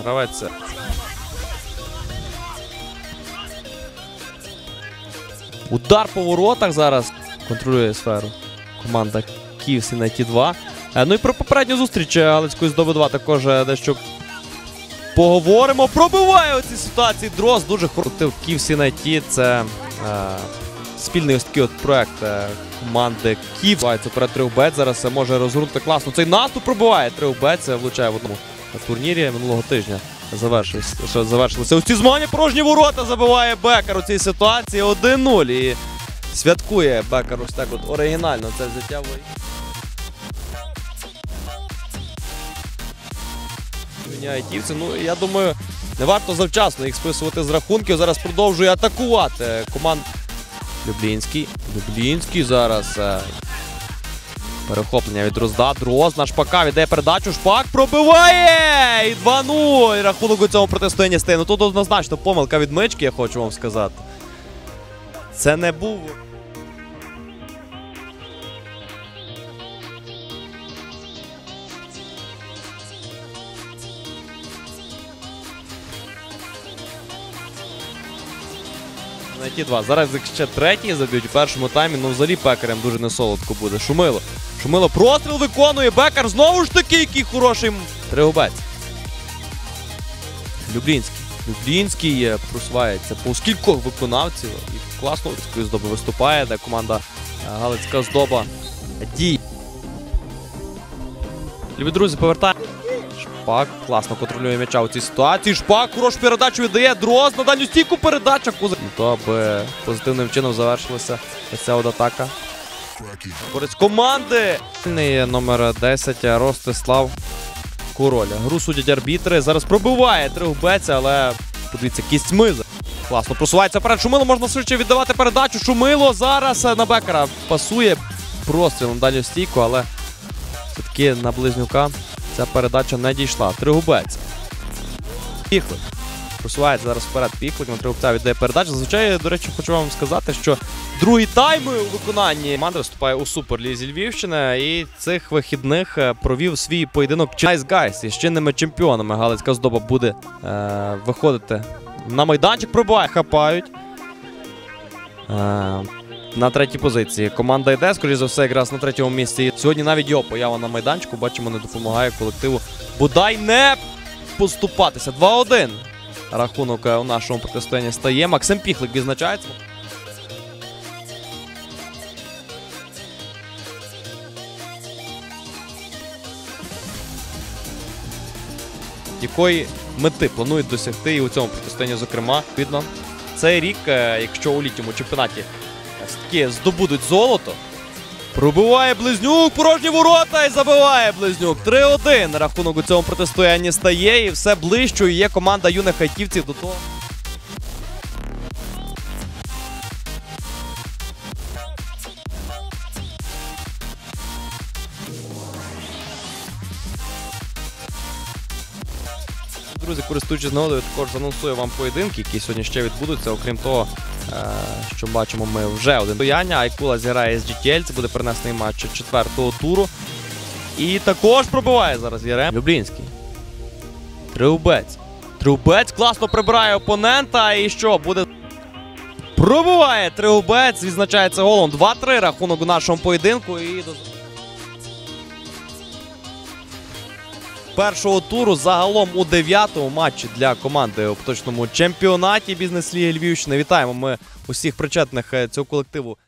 гравець. Удар по воротах зараз контролює сферу команда Київ Сінеті 2. Ну і про попередню зустріч Галицької Здоби 2 також дещо поговоримо. Пробиває у цій ситуації Дрозд. Дуже крутив Київ Сінеті. Це спільний ось такий от проект команди Київ. Перед 3-бет зараз може розгорнути класно. Цей наступ пробиває 3-бет. Це влучає в одному турнірі минулого тижня. Завершилися ось ці змагання. Порожні ворота забиває Бекер у цій ситуації 1-0. І святкує Бекер ось так от оригінально це взяття. Айтівці. Ну, я думаю, не варто завчасно їх списувати з рахунків. Зараз продовжує атакувати команда. Люблінський зараз. Перехоплення від Дрозда. Дрозд на Шпака віддає передачу. Шпак пробиває! І 2-0. Рахунок у цьому протистоянні стає. Ну тут однозначно помилка від Мички, я хочу вам сказати. Це не був... Ті два. Зараз ще третій заб'ють у першому таймі, ну взагалі Пекарем дуже несолодко буде. Шумило простріл виконує, Бекер знову ж таки, який хороший Тригубець. Люблінський просувається по скількох виконавців і класно Галицької Здоби виступає, де команда Галицька Здоба діє. Любі друзі, повертаємо. Шпак класно контролює м'яча у цій ситуації. Шпак хорошу передачу віддає. Дрозд на дальню стійку передача. То аби позитивним чином завершилася ця от атака. Користь команди. Номер 10 Ростислав Король. Гру судять арбітри. Зараз пробиває Тригубець, але подивіться, кістьми. Класно просувається вперед. Шумило можна швидше віддавати передачу. Шумило зараз на Бекера пасує. Простріл на дальню стійку, але все-таки на Близнюка ця передача не дійшла. Тригубець. Піхлик. Просувається зараз вперед Піхлик. На Тригубця віддає передачу. Зазвичай, до речі, хочу вам сказати, що другий тайм у виконанні команда виступає у Суперлізі Львівщини. І цих вихідних провів свій поєдинок Nice Guys. І з чинними чемпіонами Галицька Здоба буде виходити на майданчик. Пробиває, хапають. На третій позиції команда йде, скоріше за все, якраз на третьому місці. Сьогодні навіть його поява на майданчику, бачимо, не допомагає колективу бодай не поступатися. 2-1 рахунок у нашому протистоянні стає. Максим Піхлик відзначається. Якої мети планують досягти і у цьому протистоянні, зокрема, видно. Цей рік, якщо у літньому чемпіонаті таки здобудуть золото. Пробиває Близнюк, порожні ворота і забиває Близнюк. 3-1 рахунок у цьому протистоянні стає і все ближче є команда юних айтівців до того. Друзі, користуючись нагодою, також анонсую вам поєдинки, які сьогодні ще відбудуться. Окрім того, що бачимо ми вже один стояння. Айкула зіграє з GTL, це буде перенесений матч 4-го туру. І також пробиває зараз Єрем. Люблінський. Тригубець класно прибирає опонента. І що, буде... Пробиває Тригубець, відзначається голом. 2-3 рахунок у нашому поєдинку. І першого туру загалом у 9-му матчі для команди у поточному чемпіонаті Бізнес-ліги Львівщини. Вітаємо ми усіх причетних цього колективу.